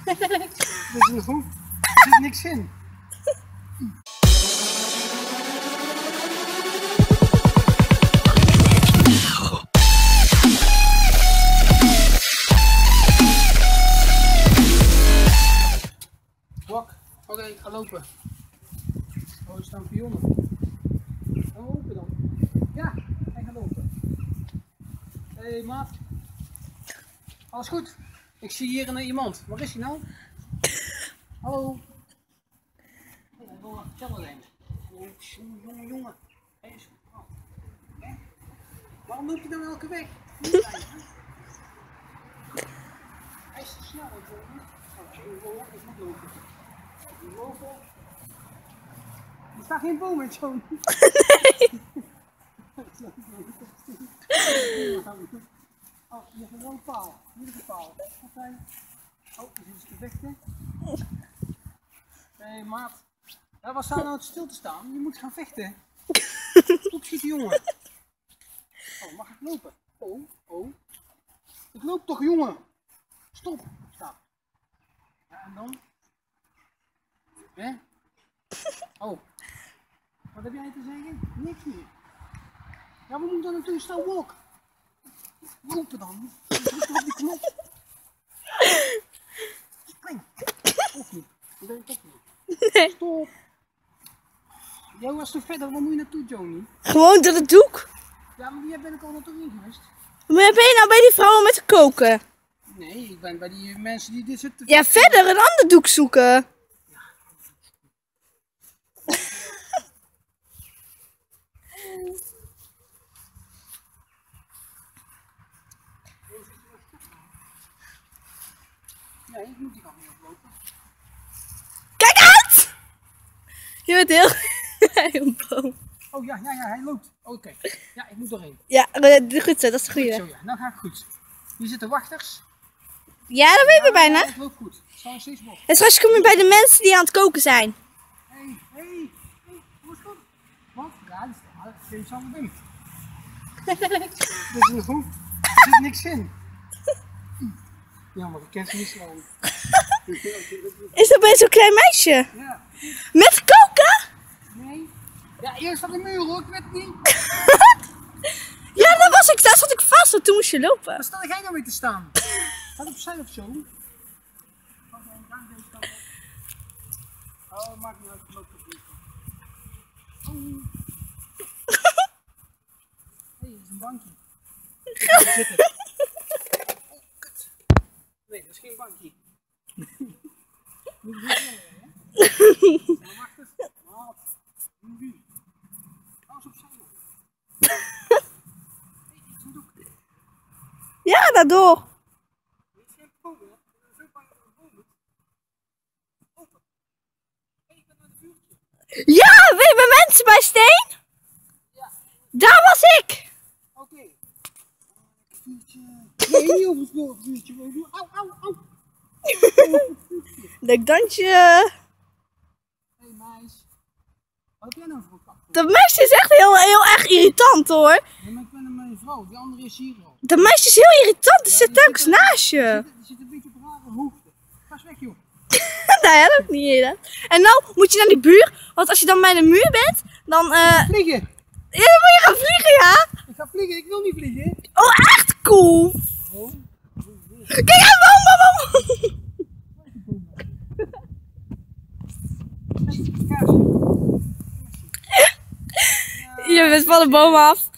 Dat is een hoef. Er zit niks in. Wak. Oké, ik ga lopen. Oh, er staan pionnen. Gaan we lopen dan? Ja, hij gaat lopen. Hé, hey, maat. Alles goed? Ik zie hier iemand. Waar is hij nou? Hallo. Hey, hij wil wat vertellen, denk ik. Jongen. Hey, waarom loop je dan elke weg? Hij is te snel, jongen. Ik moet lopen. Er staat geen boom in zo'n. Nee. Oh, hier is een paal. Hier is een paal. Oké. Oh, er zitten gevechten. Hé, maat. Ja, waar staan nou stil te staan? Je moet gaan vechten. Opschieten, jongen. Oh, mag ik lopen? Oh. Ik loop toch, jongen? Stop. Stop. Ja, en dan? Hè? Oh. Wat heb jij te zeggen? Niks meer. Ja, we moeten dan natuurlijk snel walk. Lopen dan. Druk toch op die knop. Spring. Of niet? Dat denk ik ook niet. Nee. Stop. Jij was toch verder? Waar moet je naartoe, Joni? Gewoon door het doek. Ja, maar hier ben ik al naartoe niet geweest. Maar ben je nou bij die vrouwen met de koken? Nee, ik ben bij die mensen die dit zitten. Ja, verder een ander doek zoeken. Nee, ik moet die kant niet oplopen. Kijk uit! Je bent heel... heel boom. Oh ja, hij loopt. Oké. Ja, ik moet doorheen. Ja, goed zo, dat is de goede. Zo ja, nou ga ik goed. Hier zitten wachters. Ja, dat weet ik bijna. Ja, het loopt goed. Het staat nog steeds op. En straks kom je bij de mensen die aan het koken zijn. Hey, hoe is het goed? Wat? Ja, dat is geen samen ding. Dat is een hoef. Er zit niks in. Ja, maar ik ken ze niet slaan. Is dat bij zo'n klein meisje? Ja. Met koken? Nee. Ja, eerst van de muur hoor, ik weet het niet. Ja, dat was ik. Daar zat ik vast, want toen moest je lopen. Waar sta jij nou mee te staan? Gaat op zijn of zo? Oh, maakt niet uit, ik loop op dit. Oh. Hé, dat is een bankje. Ga zitten. Oh, kut. Nee, dat is geen bankje. Moet je niet hè? Maar wacht eens. Maat. Nu. Alles op zijn. Hé, iets een doek. Ja, daardoor. Dit is geen boom, hè? Ik ben zo bang dat het boom is. Open. Hé, ik ben naar het vuurtje. Ja, weet je bij mensen bij Steen? Ja. Daar was ik. Oké. Vuurtje. Nee, niet over het vuurtje. Au. Leuk dansje. Hé, meis. Wat heb jij nou voor een kap? Dat meisje is echt heel erg irritant hoor. Ja, maar ik ben mijn vrouw. Die andere is hier al. Dat meisje is heel irritant. Die zit telkens naast je. Die zit een beetje op een rare hoogte. Ga eens weg, joh. Nou ja, dat niet inderdaad. En nou moet je naar die buur. Want als je dan bij de muur bent, dan... Vliegen. Ja, dan moet je gaan vliegen, ja? Ik ga vliegen. Ik wil niet vliegen. Oh, echt cool. Oh. Kijk uit, boom. Je bent van de boom af.